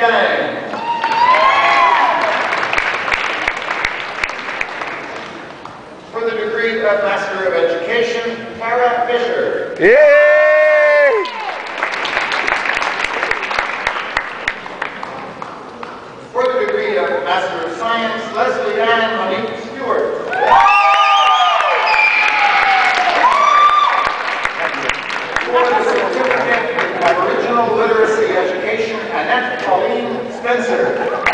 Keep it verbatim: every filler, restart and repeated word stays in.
Yang. For the degree of Master of Education, Tara Fisher. Yay! For the degree of Master of Science, Leslie Ann Monique Stewart. For the certificate in Aboriginal Literacy Education, Annette Pauline Spencer.